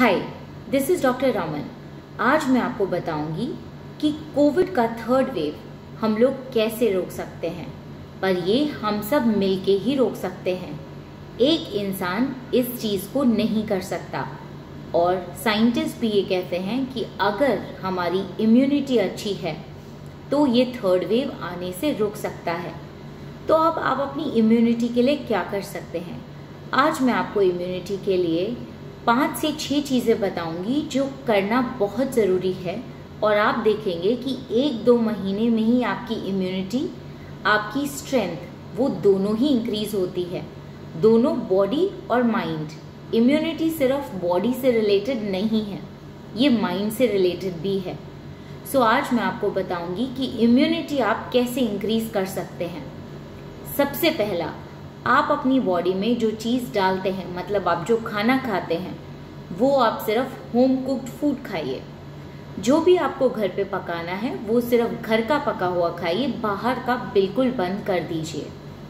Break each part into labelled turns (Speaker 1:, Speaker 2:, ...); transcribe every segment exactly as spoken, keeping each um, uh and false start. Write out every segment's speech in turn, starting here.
Speaker 1: Hi, this is doctor Raman. आज मैं आपको बताऊंगी कि कोविड का थर्ड वेव हम लोग कैसे रोक सकते हैं, पर ये हम सब मिलके ही रोक सकते हैं। एक इंसान इस चीज़ को नहीं कर सकता और साइंटिस्ट भी ये कहते हैं कि अगर हमारी इम्यूनिटी अच्छी है तो ये थर्ड वेव आने से रुक सकता है। तो अब आप अपनी इम्यूनिटी के लिए क्या कर सकते हैं? आज मैं आपको इम्यूनिटी के लिए पाँच से छः चीज़ें बताऊंगी जो करना बहुत ज़रूरी है, और आप देखेंगे कि एक दो महीने में ही आपकी इम्यूनिटी, आपकी स्ट्रेंथ, वो दोनों ही इंक्रीज होती है। दोनों, बॉडी और माइंड। इम्यूनिटी सिर्फ बॉडी से रिलेटेड नहीं है, ये माइंड से रिलेटेड भी है। सो so, आज मैं आपको बताऊंगी कि इम्यूनिटी आप कैसे इंक्रीज कर सकते हैं। सबसे पहला, आप अपनी बॉडी में जो चीज़ डालते हैं, मतलब आप जो खाना खाते हैं, वो आप सिर्फ होम कुक्ड फूड खाइए। जो भी आपको घर पे पकाना है वो सिर्फ घर का पका हुआ खाइए, बाहर का बिल्कुल बंद कर दीजिए।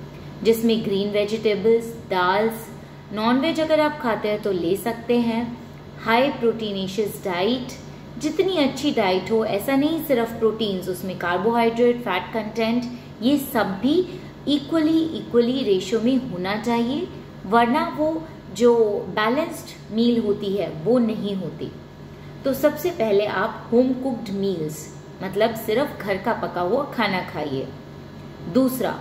Speaker 1: जिसमें ग्रीन वेजिटेबल्स, दाल्स, नॉनवेज अगर आप खाते हैं तो ले सकते हैं। हाई प्रोटीनेशियस डाइट, जितनी अच्छी डाइट हो, ऐसा नहीं सिर्फ प्रोटीन्स, उसमें कार्बोहाइड्रेट, फैट कंटेंट, ये सब भी इक्वली इक्वली रेशियो में होना चाहिए, वरना वो जो बैलेंस्ड मील होती है वो नहीं होती। तो सबसे पहले आप होम कुक्ड मील्स, मतलब सिर्फ घर का पका हुआ खाना खाइए। दूसरा,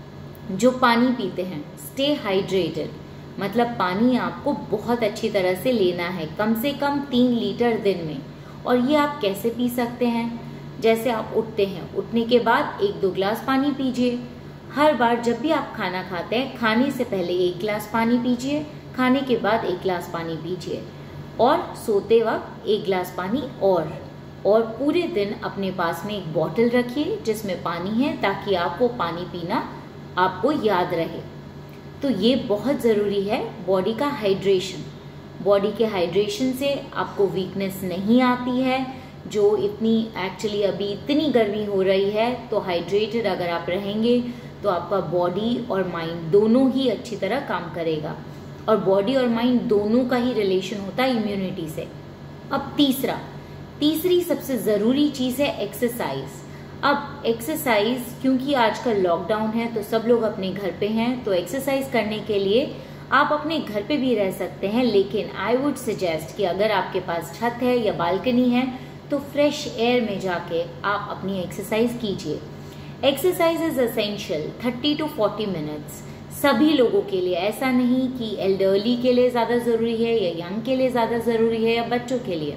Speaker 1: जो पानी पीते हैं, स्टे हाइड्रेटेड, मतलब पानी आपको बहुत अच्छी तरह से लेना है, कम से कम तीन लीटर दिन में। और ये आप कैसे पी सकते हैं? जैसे आप उठते हैं, उठने के बाद एक दो गिलास पानी पीजिए। हर बार जब भी आप खाना खाते हैं, खाने से पहले एक गिलास पानी पीजिए, खाने के बाद एक गिलास पानी पीजिए, और सोते वक्त एक गिलास पानी और और पूरे दिन अपने पास में एक बॉटल रखिए जिसमें पानी है, ताकि आपको पानी पीना आपको याद रहे। तो ये बहुत ज़रूरी है, बॉडी का हाइड्रेशन। बॉडी के हाइड्रेशन से आपको वीकनेस नहीं आती है, जो इतनी एक्चुअली अभी इतनी गर्मी हो रही है, तो हाइड्रेटेड अगर आप रहेंगे तो आपका बॉडी और माइंड दोनों ही अच्छी तरह काम करेगा, और बॉडी और माइंड दोनों का ही रिलेशन होता है इम्यूनिटी से। अब तीसरा तीसरी सबसे ज़रूरी चीज़ है एक्सरसाइज। अब एक्सरसाइज, क्योंकि आजकल लॉकडाउन है तो सब लोग अपने घर पे हैं, तो एक्सरसाइज करने के लिए आप अपने घर पे भी रह सकते हैं, लेकिन आई वुड सजेस्ट कि अगर आपके पास छत है या बालकनी है तो फ्रेश एयर में जाके आप अपनी एक्सरसाइज कीजिए। Exercise is essential, thirty to forty minutes सभी लोगों के लिए। ऐसा नहीं कि एल्डरली के लिए ज़्यादा ज़रूरी है या यंग के लिए ज़्यादा ज़रूरी है या बच्चों के लिए,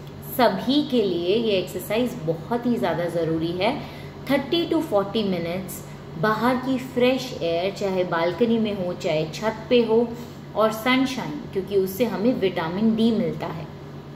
Speaker 1: सभी के लिए ये एक्सरसाइज बहुत ही ज़्यादा ज़रूरी है। थर्टी टू फोर्टी मिनट्स बाहर की फ्रेश एयर, चाहे बालकनी में हो चाहे छत पे हो, और सनशाइन, क्योंकि उससे हमें विटामिन डी मिलता है,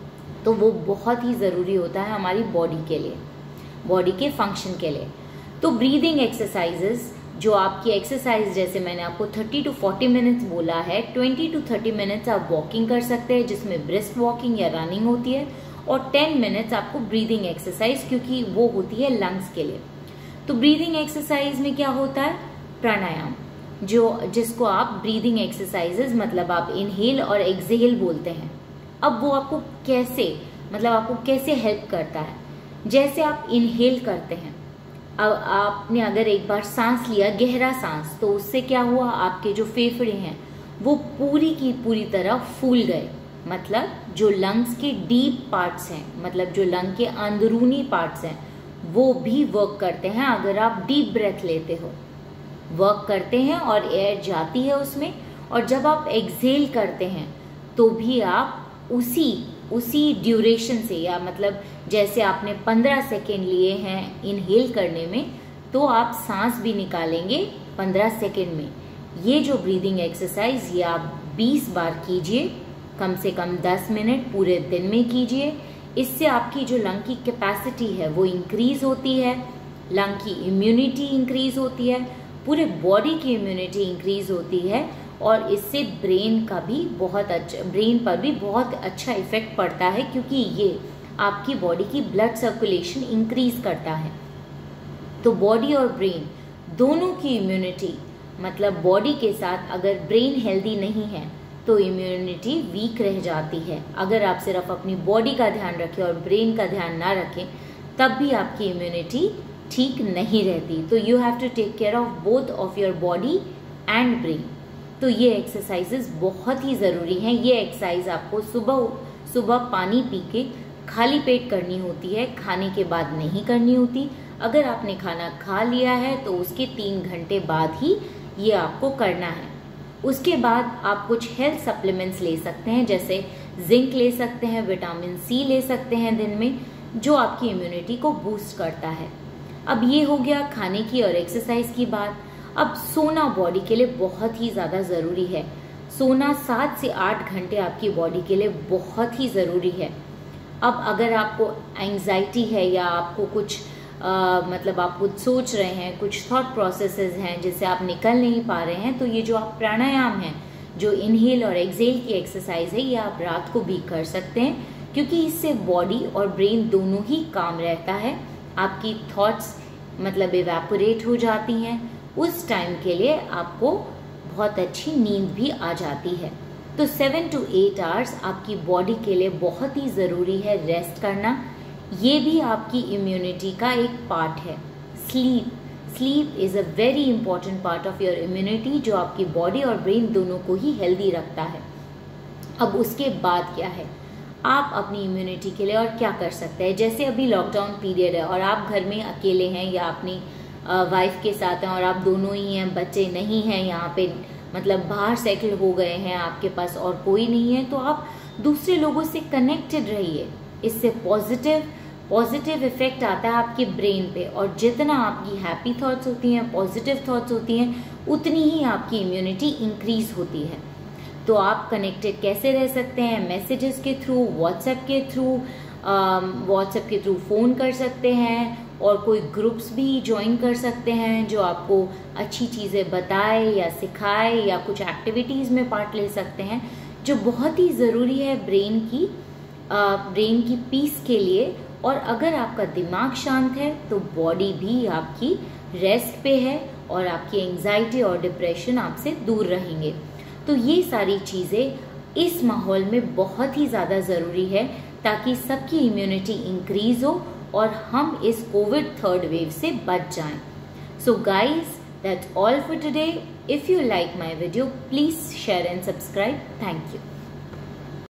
Speaker 1: तो वो बहुत ही ज़रूरी होता है हमारी बॉडी के लिए, बॉडी के फंक्शन के लिए। तो ब्रीदिंग एक्सरसाइजेस, जो आपकी एक्सरसाइज, जैसे मैंने आपको थर्टी टू फोर्टी मिनट्स बोला है, ट्वेंटी टू थर्टी मिनट्स आप वॉकिंग कर सकते हैं, जिसमें ब्रिस्क वॉकिंग या रनिंग होती है, और टेन मिनट्स आपको ब्रीदिंग एक्सरसाइज, क्योंकि वो होती है लंग्स के लिए। तो ब्रीदिंग एक्सरसाइज में क्या होता है? प्राणायाम, जो जिसको आप ब्रीदिंग एक्सरसाइजेज, मतलब आप इनहेल और एक्सहेल बोलते हैं। अब वो आपको कैसे, मतलब आपको कैसे हेल्प करता है? जैसे आप इनहेल करते हैं, अब आपने अगर एक बार सांस लिया, गहरा सांस, तो उससे क्या हुआ, आपके जो फेफड़े हैं वो पूरी की पूरी तरह फूल गए। मतलब जो लंग्स के डीप पार्ट्स हैं, मतलब जो लंग के अंदरूनी पार्ट्स हैं, वो भी वर्क करते हैं अगर आप डीप ब्रेथ लेते हो, वर्क करते हैं और एयर जाती है उसमें। और जब आप एक्सहेल करते हैं तो भी आप उसी उसी ड्यूरेशन से, या मतलब जैसे आपने पंद्रह सेकेंड लिए हैं इनहेल करने में, तो आप सांस भी निकालेंगे पंद्रह सेकेंड में। ये जो ब्रीदिंग एक्सरसाइज, ये आप बीस बार कीजिए, कम से कम दस मिनट पूरे दिन में कीजिए। इससे आपकी जो लंग की कैपेसिटी है वो इंक्रीज होती है, लंग की इम्यूनिटी इंक्रीज होती है, पूरे बॉडी की इम्यूनिटी इंक्रीज होती है, और इससे ब्रेन का भी बहुत अच्छा, ब्रेन पर भी बहुत अच्छा इफेक्ट पड़ता है, क्योंकि ये आपकी बॉडी की ब्लड सर्कुलेशन इंक्रीज करता है। तो बॉडी और ब्रेन दोनों की इम्यूनिटी, मतलब बॉडी के साथ अगर ब्रेन हेल्दी नहीं है तो इम्यूनिटी वीक रह जाती है। अगर आप सिर्फ अपनी बॉडी का ध्यान रखें और ब्रेन का ध्यान ना रखें तब भी आपकी इम्यूनिटी ठीक नहीं रहती। तो you have to take care of both of your body and brain. तो ये एक्सरसाइजेस बहुत ही ज़रूरी हैं। ये एक्सरसाइज आपको सुबह सुबह पानी पी के खाली पेट करनी होती है, खाने के बाद नहीं करनी होती। अगर आपने खाना खा लिया है तो उसके तीन घंटे बाद ही ये आपको करना है। उसके बाद आप कुछ हेल्थ सप्लीमेंट्स ले सकते हैं, जैसे जिंक ले सकते हैं, विटामिन सी ले सकते हैं दिन में, जो आपकी इम्यूनिटी को बूस्ट करता है। अब ये हो गया खाने की और एक्सरसाइज की बात। अब सोना बॉडी के लिए बहुत ही ज़्यादा ज़रूरी है। सोना सात से आठ घंटे आपकी बॉडी के लिए बहुत ही ज़रूरी है। अब अगर आपको एंग्जाइटी है या आपको कुछ आ, मतलब आप कुछ सोच रहे हैं, कुछ थॉट प्रोसेसेस हैं जिससे आप निकल नहीं पा रहे हैं, तो ये जो आप प्राणायाम है, जो इनहेल और एक्सहेल की एक्सरसाइज है, ये आप रात को भी कर सकते हैं, क्योंकि इससे बॉडी और ब्रेन दोनों ही काम रहता है। आपकी थॉट्स मतलब इवेपोरेट हो जाती हैं। उस टाइम के लिए आपको बहुत अच्छी नींद भी आ जाती है। तो सेवन टू एट आवर्स आपकी बॉडी के लिए बहुत ही ज़रूरी है रेस्ट करना। ये भी आपकी इम्यूनिटी का एक पार्ट है। Sleep sleep is a very important part of your immunity, जो आपकी बॉडी और ब्रेन दोनों को ही हेल्दी रखता है। अब उसके बाद क्या है, आप अपनी इम्यूनिटी के लिए और क्या कर सकते हैं। जैसे अभी लॉकडाउन पीरियड है और आप घर में अकेले हैं या अपनी वाइफ के साथ हैं और आप दोनों ही हैं, बच्चे नहीं हैं यहाँ पे, मतलब बाहर सेटल हो गए हैं, आपके पास और कोई नहीं है, तो आप दूसरे लोगों से कनेक्टेड रहिए। इससे पॉजिटिव पॉजिटिव इफेक्ट आता है आपके ब्रेन पे, और जितना आपकी हैप्पी थॉट्स होती हैं, पॉजिटिव थॉट्स होती हैं, उतनी ही आपकी इम्यूनिटी इंक्रीज होती है। तो आप कनेक्टेड कैसे रह सकते हैं? मैसेजेस के थ्रू, व्हाट्सएप के थ्रू, व्हाट्सएप के थ्रू फ़ोन कर सकते हैं, और कोई ग्रुप्स भी ज्वाइन कर सकते हैं जो आपको अच्छी चीज़ें बताए या सिखाए, या कुछ एक्टिविटीज़ में पार्ट ले सकते हैं, जो बहुत ही ज़रूरी है ब्रेन की ब्रेन की पीस के लिए। और अगर आपका दिमाग शांत है तो बॉडी भी आपकी रेस्ट पे है, और आपकी एंजाइटी और डिप्रेशन आपसे दूर रहेंगे। तो ये सारी चीज़ें इस माहौल में बहुत ही ज़्यादा ज़रूरी है, ताकि सबकी इम्यूनिटी इंक्रीज हो और हम इस कोविड थर्ड वेव से बच जाएं। So guys, that's all for today. If you like my video, please share and subscribe. Thank you.